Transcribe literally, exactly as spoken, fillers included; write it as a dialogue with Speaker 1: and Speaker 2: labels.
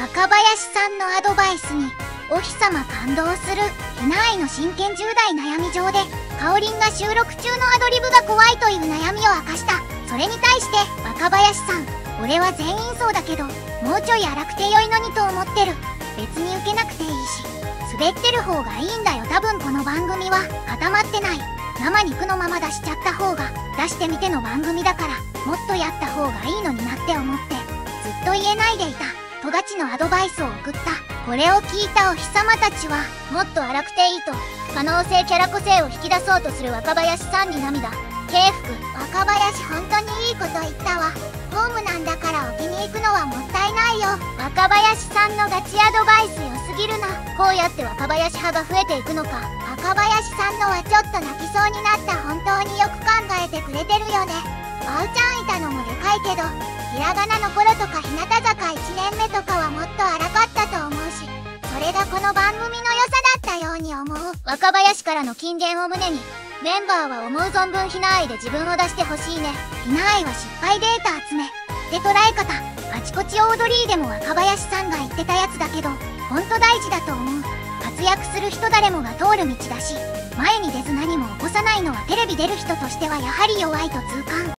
Speaker 1: 若林さんのアドバイスにお日様感動する。ひな愛の真剣じゅう代悩み状でかおりんが収録中のアドリブが怖いという悩みを明かした。それに対して若林さん、俺は全員そうだけどもうちょい荒くて良いのにと思ってる。別に受けなくていいし滑ってる方がいいんだよ。多分この番組は固まってない。生肉のまま出しちゃった方が出してみての番組だから、もっとやった方がいいのになって思ってずっと言えないでいた。トガチのアドバイスを送った。これを聞いたお日様たちは、もっと荒くていいと可能性キャラ個性を引き出そうとする若林さんに涙。敬服。若林本当にいいこと言ったわ。ホームなんだから置きに行くのはもったいないよ。若林さんのガチアドバイス良すぎるな。こうやって若林派が増えていくのか。若林さんのはちょっと泣きそうになった。本当によく考えてくれてるよね。あうちゃんいたのもでかいけど、ひらがなの頃とか日向坂いちねんめとかはもっと荒かったと思うし、それがこの番組の良さだったように思う。若林からの金言を胸に、メンバーは思う存分ひな愛で自分を出してほしいね。ひな愛は失敗データ集めで捉え方。あちこちオードリーでも若林さんが言ってたやつだけど、ほんと大事だと思う。活躍する人誰もが通る道だし、前に出ず何も起こさないのはテレビ出る人としてはやはり弱いと痛感。